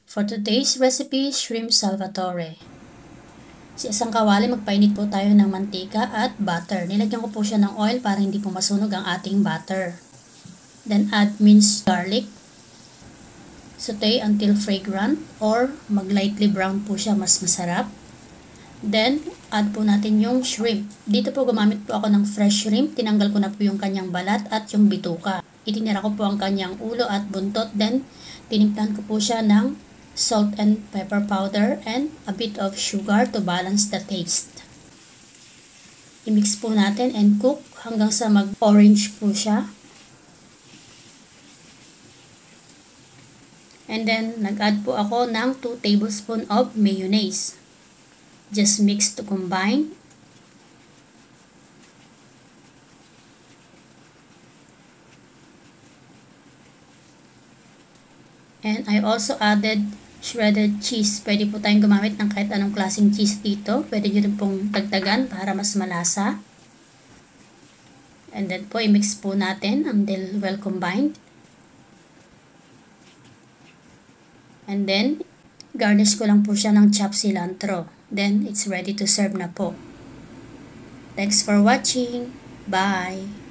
For today's recipe, shrimp salvatore. Sa isang kawali, magpainit po tayo ng mantika at butter. Nilagyan ko po siya ng oil para hindi po masunog ang ating butter. Then add minced garlic. Saute until fragrant or mag-lightly brown po siya, mas masarap. Then add po natin yung shrimp. Dito po gumamit po ako ng fresh shrimp. Tinanggal ko na po yung kanyang balat at yung bituka. Itinira ko po ang kanyang ulo at buntot. Then tinimplan ko po siya ng salt and pepper powder and a bit of sugar to balance the taste. I-mix po natin and cook hanggang sa mag-orange po siya. And then nag-add po ako ng 2 tablespoons of mayonnaise. Just mix to combine. And I also added shredded cheese. Pwede po tayong gumamit ng kahit anong klaseng cheese dito. Pwede nyo rin pong dagdagan para mas malasa. And then po, i-mix po natin until well combined. And then, garnish ko lang po siya ng chopped cilantro. Then, it's ready to serve na po. Thanks for watching. Bye!